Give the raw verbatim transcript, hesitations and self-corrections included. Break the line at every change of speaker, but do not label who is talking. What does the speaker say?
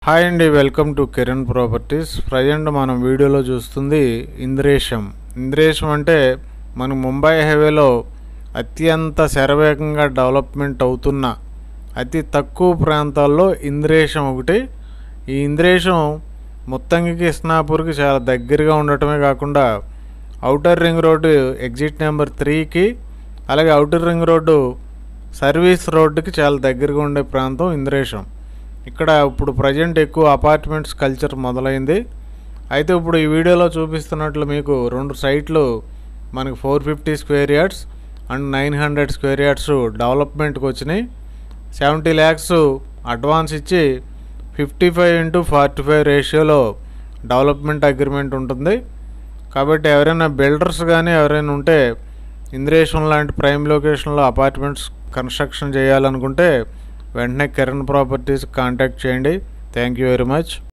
Hi అండి, welcome to Kiran properties. Present మనం వీడియోలో చూస్తుంది ఇంద్రేశం. ఇంద్రేశం అంటే మన ముంబై హైవేలో అత్యంత శరవేగంగా డెవలప్మెంట్ అవుతున్న అతి తక్కువ ప్రాంతాల్లో ఇంద్రేశం ఒకటి. ఈ ఇంద్రేశం మొత్తంకి కృష్ణాపూర్కి చాలా దగ్గరగా ఉండటమే కాకుండా outer ring road exit number త్రీకి, అలాగే ఔటర్ రింగ్ రోడ్డు సర్వీస్ రోడ్డుకి చాలా దగ్గరగా ఉండే ప్రాంతం ఇంద్రేశం. ఇక్కడ ఇప్పుడు ప్రజెంట్ ఎక్కువ అపార్ట్మెంట్స్ కల్చర్ మొదలైంది. అయితే ఇప్పుడు ఈ వీడియోలో చూపిస్తున్నట్లు మీకు రెండు సైట్లు మనకి four fifty square yards and nine hundred square yards డెవలప్మెంట్కి వచ్చినాయి. సెవెంటీ ల్యాక్స్ అడ్వాన్స్ ఇచ్చి fifty five into forty five రేషియోలో డెవలప్మెంట్ అగ్రిమెంట్ ఉంటుంది. కాబట్టి ఎవరైనా బిల్డర్స్ కానీ ఎవరైనా ఉంటే ఇంద్రేశం లాంటి ప్రైమ్ లొకేషన్లో అపార్ట్మెంట్స్ కన్స్ట్రక్షన్ చేయాలనుకుంటే వెంటనే కిరణ్ ప్రాపర్టీస్ కాంటాక్ట్ చేయండి. Thank you very much.